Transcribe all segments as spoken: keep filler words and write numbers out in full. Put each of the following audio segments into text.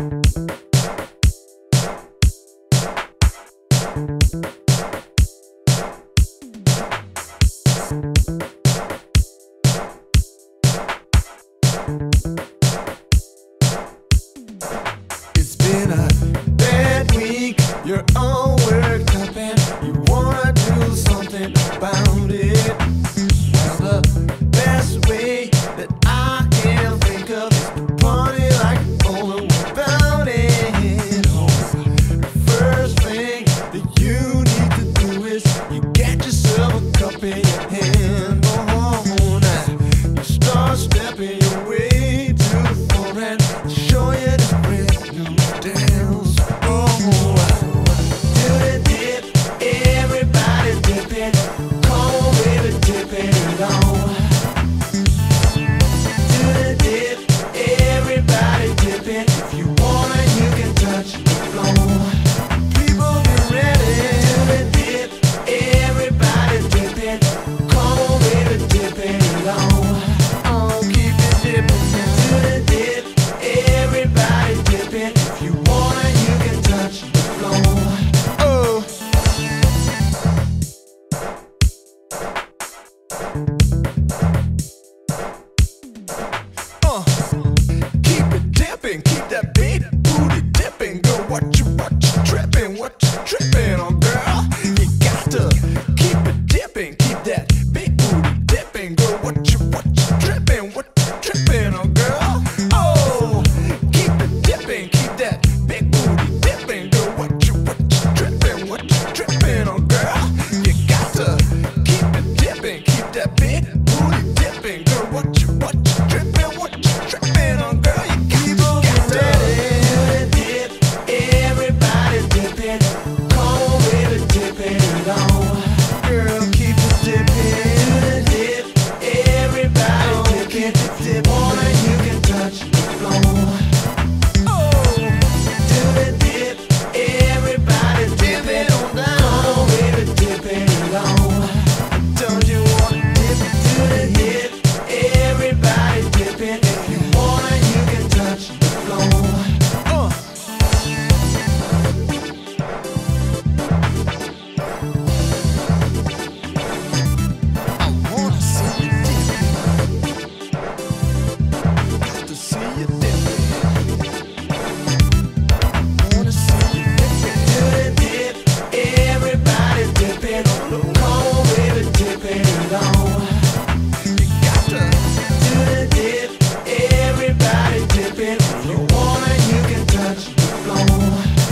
It's been a bad week, you're all worked up and you wanna do something about it. Well, the best way that I can think of is to party like you don't know about it. Oh, the first thing that you need to do is you get yourself a cup in your hand. Oh, now you start stepping your way to the floor and show you this brand new dance. Oh, do the dip, everybody dip it. Come on, baby, dip it on. Do the dip, everybody dip it. If you wanna, you can touch the floor. People get ready. Do the dip, everybody dip it. Come on, baby, dip it on. Oh, keep it dipping. Do the dip, everybody dip it. If you wanna, you can touch the floor. Oh. Uh, keep it dipping, keep that big booty dipping. Girl, what you, what you tripping, what you tripping on, girl? You got to keep it dipping, keep that big booty dipping. Girl, what you, what you tripping, what you tripping on, girl? Oh, keep it dipping, keep that big booty dipping. Girl, what you, what you tripping, what you tripping on, girl? You got to keep it dipping, keep that big booty dipping. Girl, what you, what you tripping, what you tripping on, girl? You got, you got to dip, everybody dip it. Come on, baby, dip it on. Girl, keep it dipping, dip, everybody dip it. If you wanna, you can touch the floor. Oh, do the dip, everybody dip it on down. Come on, baby, dip it on. Don't you wanna dip it? Do the dip, everybody dip it. If you wanna, you can touch the floor. Uh. I wanna see you dip. Got to see you dip. Wanna see you dip it. Do the dip, everybody dip it. Come on, baby, dip it on. You got to do the dip, everybody dip it. If you wanna, you can touch the floor.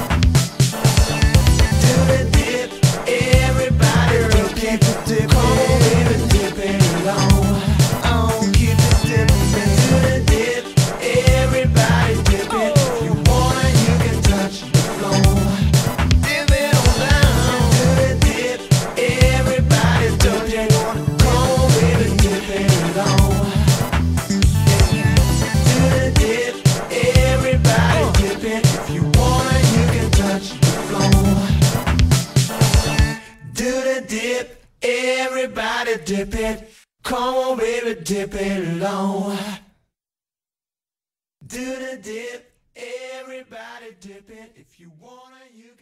Do the dip, everybody dip it. Keep it dipping. Come on, baby, dip it on. Oh, keep it dipping. Do the dip, everybody dip it. If you wanna, you can touch the floor. Dip it on down. Do the dip, everybody dip it. Come on, baby, dip it on. Yeah. Do the dip, everybody dip it. If you wanna, you can touch the floor. Do the dip, everybody dip it. Come on, baby, dip it low. Do the dip, everybody dip it. If you wanna, you